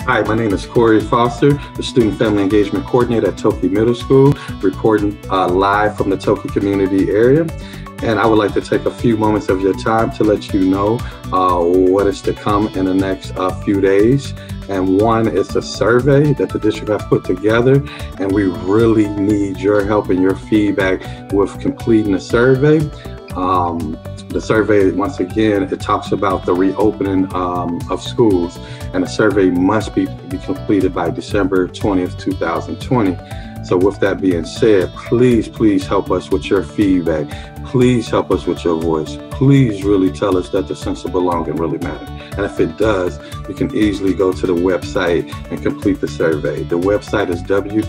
Hi, my name is Corey Foster, the Student Family Engagement Coordinator at Toki Middle School, reporting live from the Toki community area. And I would like to take a few moments of your time to let you know what is to come in the next few days. And one is a survey that the district has put together, and we really need your help and your feedback with completing the survey. The survey, once again, it talks about the reopening of schools, and the survey must be completed by December 20th, 2020. So with that being said, please help us with your feedback. Please help us with your voice. Please really tell us that the sense of belonging really matters. And if it does, you can easily go to the website and complete the survey. The website is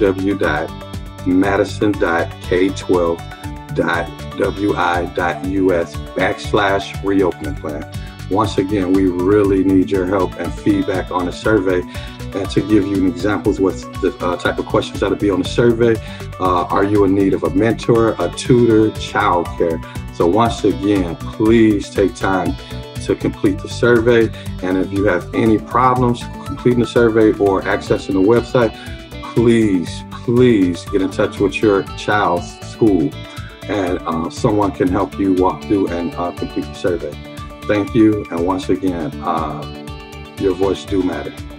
www.madison.k12.wi.us/reopening plan. Once again, we really need your help and feedback on the survey. And to give you examples, what's the type of questions that'll be on the survey. Are you in need of a mentor, a tutor, childcare? So once again, please take time to complete the survey. And if you have any problems completing the survey or accessing the website, please get in touch with your child's school, and someone can help you walk through and complete the survey. Thank you. And once again, your voice do matter.